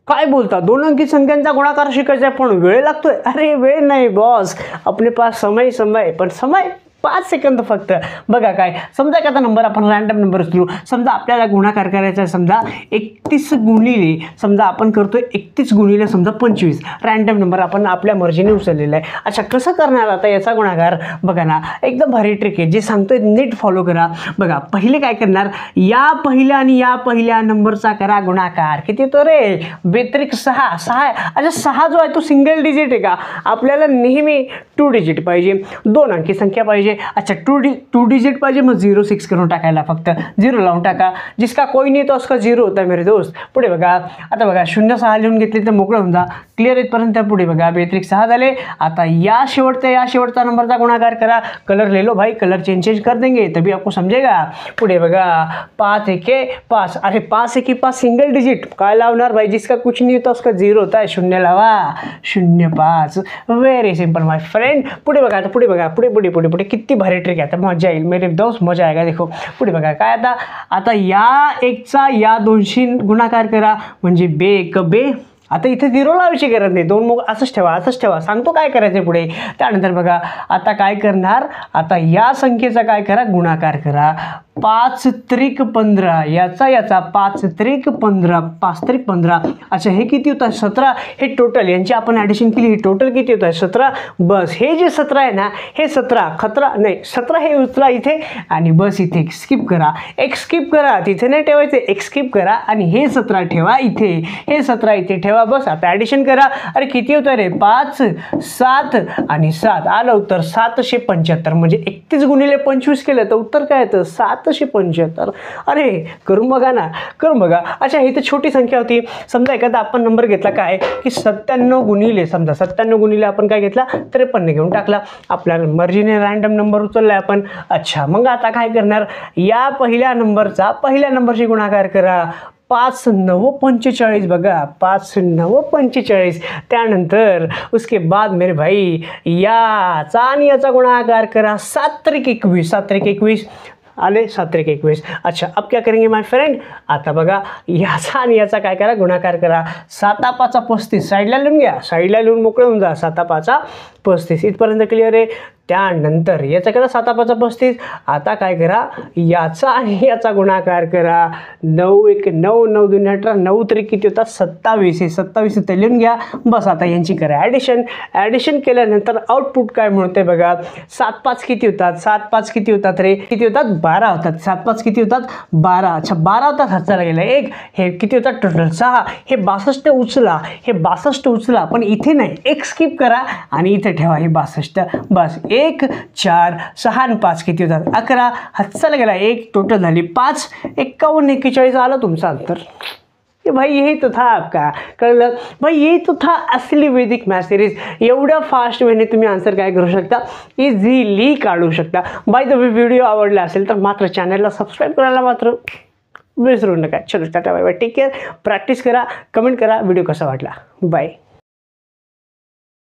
काय बोलता, 2 अंकी संख्यांचा गुणाकार शिकायचा आहे पण वेळ लागतोय? अरे वेळ नाही बॉस, अपने पास समय पण समय 5 सेकंद फक्त. बघा काय, समजा एखादा नंबर आपण रँडम नंबर उचलू, समजा आपल्याला गुणाकार करायचा आहे, समजा 31 गुणिले, समजा आपण करतोय 31 गुणिले समजा 25, रँडम नंबर आपण आपल्या मर्जीने उचललेला आहे. अच्छा, कसं करणार आता याचा गुणाकार? बघा ना, एकदम भारी ट्रिक आहे, जे सांगतोय नीट फॉलो करा. बघा, पहिले काय करणार, या पहिल्या आणि या पहिल्या नंबरचा करा गुणाकार. किती तो रे? बेत्रिक 6. 6 अच्छा, 6 जो आहे तो सिंगल डिजिट आहे का? आपल्याला नेहमी 2 डिजिट पाहिजे, 2 अंकी संख्या पाहिजे. अच्छा, 2 डिजिट पाहिजे, मग 06 करून टाकायला, फक्त 0 लावून टाका. जिसका कोई नहीं तो उसका 0 होता है मेरे दोस्त. पुढे बघा, आता बघा 0-6 लिहून घेतले तर मोकळं होऊन जा. क्लिअर इथपर्यंत? पुढे बघा, बेत्रिक 6 झाले. आता या शेवटचा नंबरचा गुणाकार करा. कलर ले लो भाई, कलर चेंज कर देंगे तभी आपको समझेगा. पुढे बघा, 5 एके 5. अरे 5 एके 5 सिंगल डिजिट, काय लावणार भाई? जिसका कुछ नहीं होता उसका 0 होता है. 0 लावा, 0-5. Very simple my friend. पुढे बघा, आता पुढे बघा, पुढे किती भारी ट्रिक आहे. आता मजा येईल मेरे दोस्त, मजा आएगा. देखो पुढे बघा काय, आता या 1चा या 2शी गुणाकार करा, म्हणजे बे एक बे. आता इथे 0 लावायची गरज नाही, 2 मग असंच ठेवा. सांगतो काय करायचं पुढे. त्यानंतर बघा, आता काय करणार, आता या संख्येचा काय करा, गुणाकार करा. 5 त्रिक 15, याचा 5 त्रिक 15, 5 त्रिक 15. अच्छा, हे किती होतं? 17. हे टोटल, यांची आपण ॲडिशन केली, हे टोटल किती होतं? 17. बस हे जे 17 आहे ना, हे 17 हे उचला इथे आणि बस इथे स्किप करा. एक स्किप करा, तिथे नाही ठेवायचे, एक स्किप करा आणि हे 17 ठेवा इथे, हे 17 इथे ठेवा. बस आता ॲडिशन करा. अरे किती होतं रे? 5, 7 आणि 7. आलं उत्तर 775. म्हणजे 31 गुणिले 25 केलं तर उत्तर काय येतं? 775. अरे करून बघा ना, करून बघा. अच्छा, ही तर छोटी संख्या होती. समजा एखादा आपण नंबर घेतला काय की 97 गुणिले, समजा 97 गुणिले आपण काय घेतला? 53 घेऊन टाकला. आपल्या मर्जीने रँडम नंबर उचललाय आपण. अच्छा, मग आता काय करणार, या पहिल्या नंबरशी गुणाकार करा. 5-9 45. बघा, 5-9 45. त्यानंतर उसके बाद मेरे भाई याचा आणि याचा गुणाकार करा. 7 त्रिक 21. 7 त्रिक 21 आले, 7 त्रिक 21. अच्छा, अब क्या करेंगे माय फ्रेंड? आता बघा, याचा आणि याचा काय करा, गुणाकार करा. 7-5 35. साईडला लिहून घ्या, साईडला लिहून मोकळं होऊन जा. 7-5 35. इथपर्यंत क्लिअर आहे. त्यानंतर याचा करा 7-5 35. आता काय करा, याचा आणि याचा गुणाकार करा. 9-1 9, 9-2 18, 9 त्रिक किती होतात? 27. हे 27 इथे लिहून घ्या. बस आता यांची करा ॲडिशन केल्यानंतर आउटपुट काय मिळते बघा. 7-5 किती होतात? 7-5 किती होतात रे? किती होतात? 12 होतात. 7-5 किती होतात? 12. अच्छा, 12 होतात. हातचा गेला 1. हे किती होतात टोटल? 6. हे 62 उचला, हे 62 उचला, पण इथे नाही, एक स्किप करा आणि इथे ठेवा हे 62. बस 1 4 6 आणि 5 किती होतात? 11. हातचा गेला 1. टोटल झाली 5. 51 41 आलं तुमचं अंतर. भाई यही तो था आपका, कळलं भाई, यही तो था असली वैदिक मॅथ सिरीज. एवढ्या फास्ट वेने तुम्ही आन्सर काय करू शकता, इझिली काढू शकता. बाय द वे, व्हिडिओ आवडला असेल तर मात्र चॅनलला सबस्क्राईब करायला मात्र विसरू नका. चलो tata bye bye, take care. Practice करा, कमेंट करा व्हिडिओ कसा वाटला. बाय.